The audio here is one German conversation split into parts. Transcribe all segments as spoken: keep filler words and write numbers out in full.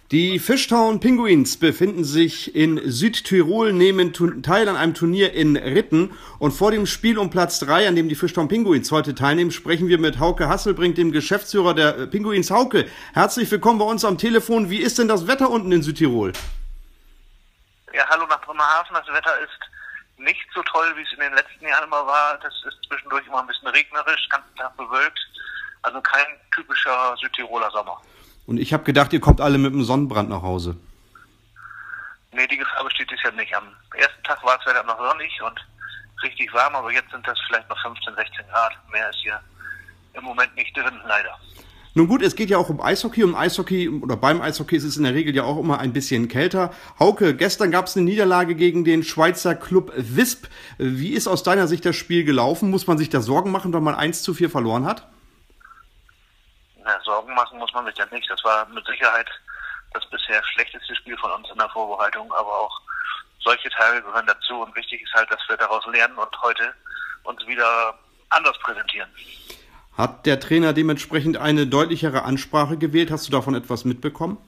Die Fishtown Pinguins befinden sich in Südtirol, nehmen teil an einem Turnier in Ritten. Und vor dem Spiel um Platz drei, an dem die Fishtown Pinguins heute teilnehmen, sprechen wir mit Hauke Hasselbrink, dem Geschäftsführer der Pinguins. Hauke, herzlich willkommen bei uns am Telefon. Wie ist denn das Wetter unten in Südtirol? Ja, hallo nach Bremerhaven. Das Wetter ist nicht so toll, wie es in den letzten Jahren immer war. Das ist zwischendurch immer ein bisschen regnerisch, ganz Tag bewölkt. Also kein typischer Südtiroler Sommer. Und ich habe gedacht, ihr kommt alle mit einem Sonnenbrand nach Hause. Nee, die Gefahr besteht dieses Jahr nicht. Am ersten Tag war es Wetter noch sonnig und richtig warm, aber jetzt sind das vielleicht noch fünfzehn, sechzehn Grad. Mehr ist hier im Moment nicht drin, leider. Nun gut, es geht ja auch um Eishockey. Um Eishockey oder beim Eishockey ist es in der Regel ja auch immer ein bisschen kälter. Hauke, gestern gab es eine Niederlage gegen den Schweizer Club Visp. Wie ist aus deiner Sicht das Spiel gelaufen? Muss man sich da Sorgen machen, wenn man eins zu vier verloren hat? Na, Sorgen machen muss man sich ja nicht. Das war mit Sicherheit das bisher schlechteste Spiel von uns in der Vorbereitung, aber auch solche Teile gehören dazu und wichtig ist halt, dass wir daraus lernen und heute uns wieder anders präsentieren. Hat der Trainer dementsprechend eine deutlichere Ansprache gewählt? Hast du davon etwas mitbekommen?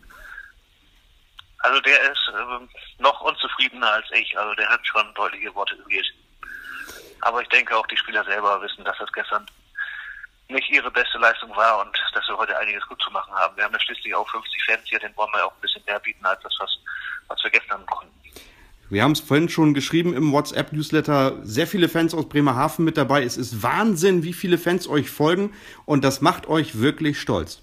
Also der ist äh, noch unzufriedener als ich, also der hat schon deutliche Worte gewählt. Aber ich denke auch die Spieler selber wissen, dass das gestern nicht ihre beste Leistung war und dass wir heute einiges gut zu machen haben. Wir haben ja schließlich auch fünfzig Fans hier, den wollen wir auch ein bisschen mehr bieten als das, was, was wir gestern konnten. Wir haben es vorhin schon geschrieben im WhatsApp-Newsletter, sehr viele Fans aus Bremerhaven mit dabei. Es ist Wahnsinn, wie viele Fans euch folgen und das macht euch wirklich stolz.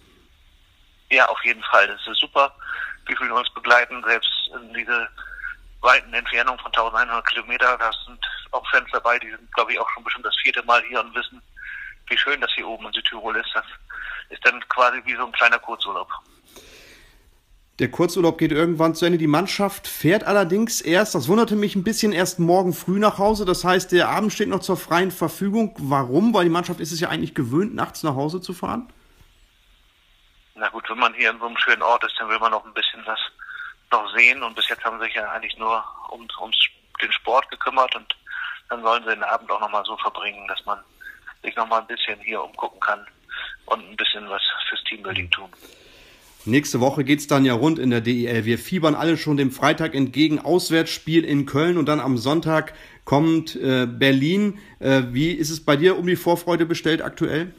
Ja, auf jeden Fall. Das ist super, wie viele uns begleiten, selbst in diese weiten Entfernungen von eintausendeinhundert Kilometer. Da sind auch Fans dabei, die sind, glaube ich, auch schon bestimmt das vierte Mal hier und wissen, wie schön das hier oben in Südtirol ist. Das ist dann quasi wie so ein kleiner Kurzurlaub. Der Kurzurlaub geht irgendwann zu Ende. Die Mannschaft fährt allerdings erst, das wunderte mich ein bisschen, erst morgen früh nach Hause. Das heißt, der Abend steht noch zur freien Verfügung. Warum? Weil die Mannschaft ist es ja eigentlich gewöhnt, nachts nach Hause zu fahren. Na gut, wenn man hier in so einem schönen Ort ist, dann will man noch ein bisschen was noch sehen. Und bis jetzt haben sie sich ja eigentlich nur um, um den Sport gekümmert. Und dann sollen sie den Abend auch nochmal so verbringen, dass man sich nochmal ein bisschen hier umgucken kann und ein bisschen was fürs Teambuilding tun. Nächste Woche geht's dann ja rund in der D E L. Wir fiebern alle schon dem Freitag entgegen. Auswärtsspiel in Köln und dann am Sonntag kommt äh, Berlin. Äh, wie ist es bei dir um die Vorfreude bestellt aktuell?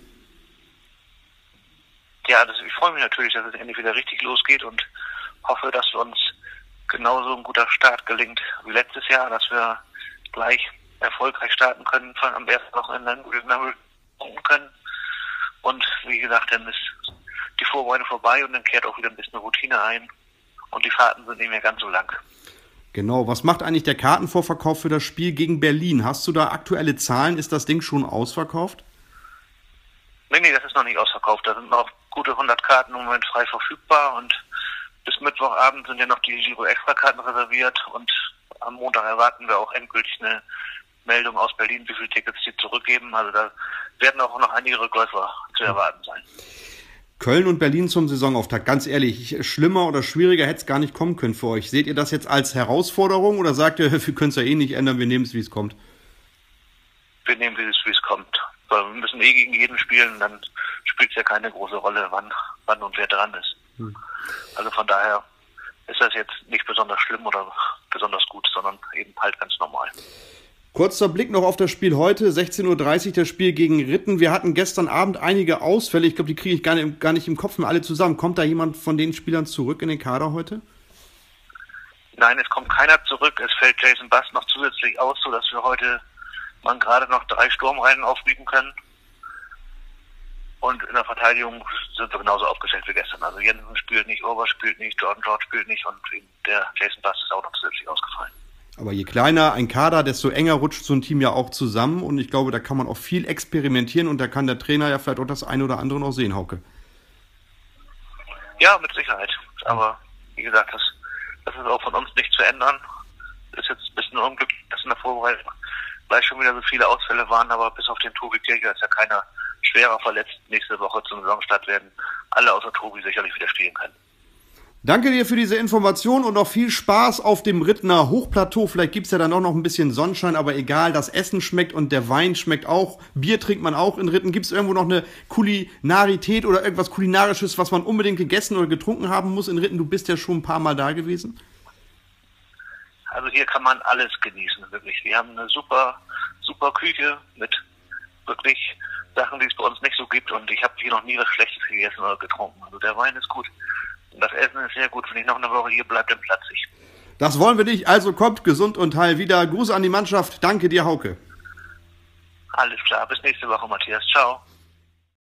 Ja, das, ich freue mich natürlich, dass es endlich wieder richtig losgeht und hoffe, dass uns genauso ein guter Start gelingt wie letztes Jahr, dass wir gleich erfolgreich starten können, von am ersten Wochenende punkten können. Und wie gesagt, dann ist die Vorbereitung vorbei und dann kehrt auch wieder ein bisschen Routine ein und die Fahrten sind nicht mehr ganz so lang. Genau, was macht eigentlich der Kartenvorverkauf für das Spiel gegen Berlin? Hast du da aktuelle Zahlen? Ist das Ding schon ausverkauft? Nee, nee, das ist noch nicht ausverkauft. Da sind noch gute hundert Karten im Moment frei verfügbar und bis Mittwochabend sind ja noch die Giro-Extra-Karten reserviert und am Montag erwarten wir auch endgültig eine Meldung aus Berlin, wie viele Tickets sie zurückgeben. Also da werden auch noch einige Rückläufer zu erwarten sein. Köln und Berlin zum Saisonauftakt, ganz ehrlich, schlimmer oder schwieriger hätte es gar nicht kommen können für euch. Seht ihr das jetzt als Herausforderung oder sagt ihr, wir können es ja eh nicht ändern, wir nehmen es, wie es kommt? Wir nehmen es, wie es kommt. Weil wir müssen eh gegen jeden spielen, dann spielt es ja keine große Rolle, wann, wann und wer dran ist. Hm. Also von daher ist das jetzt nicht besonders schlimm oder besonders gut, sondern eben halt ganz normal. Kurzer Blick noch auf das Spiel heute, sechzehn Uhr dreißig, das Spiel gegen Ritten. Wir hatten gestern Abend einige Ausfälle, ich glaube, die kriege ich gar nicht, gar nicht im Kopf mehr alle zusammen. Kommt da jemand von den Spielern zurück in den Kader heute? Nein, es kommt keiner zurück. Es fällt Jason Bass noch zusätzlich aus, sodass wir heute mal gerade noch drei Sturmreihen aufbieten können. Und in der Verteidigung sind wir genauso aufgestellt wie gestern. Also Jensen spielt nicht, Ober spielt nicht, Jordan George spielt nicht und der Jason Bass ist auch noch zusätzlich ausgefallen. Aber je kleiner ein Kader, desto enger rutscht so ein Team ja auch zusammen. Und ich glaube, da kann man auch viel experimentieren und da kann der Trainer ja vielleicht auch das eine oder andere noch sehen, Hauke. Ja, mit Sicherheit. Aber wie gesagt, das, das ist auch von uns nicht zu ändern. Ist jetzt ein bisschen unglücklich, dass in der Vorbereitung gleich schon wieder so viele Ausfälle waren, aber bis auf den Tobi Kircher ist ja keiner schwerer verletzt. Nächste Woche zum Saisonstart werden alle außer Tobi sicherlich wieder spielen können. Danke dir für diese Information und noch viel Spaß auf dem Rittner Hochplateau. Vielleicht gibt's ja dann auch noch ein bisschen Sonnenschein, aber egal, das Essen schmeckt und der Wein schmeckt auch. Bier trinkt man auch in Ritten. Gibt's irgendwo noch eine Kulinarität oder irgendwas Kulinarisches, was man unbedingt gegessen oder getrunken haben muss in Ritten? Du bist ja schon ein paar Mal da gewesen. Also hier kann man alles genießen, wirklich. Wir haben eine super, super Küche mit wirklich Sachen, die es bei uns nicht so gibt, und ich habe hier noch nie was Schlechtes gegessen oder getrunken. Also der Wein ist gut. Und das Essen ist sehr gut. Wenn ich noch eine Woche hier bleibe, dann platze ich. Das wollen wir nicht. Also kommt gesund und heil wieder. Gruß an die Mannschaft. Danke dir, Hauke. Alles klar. Bis nächste Woche, Matthias. Ciao.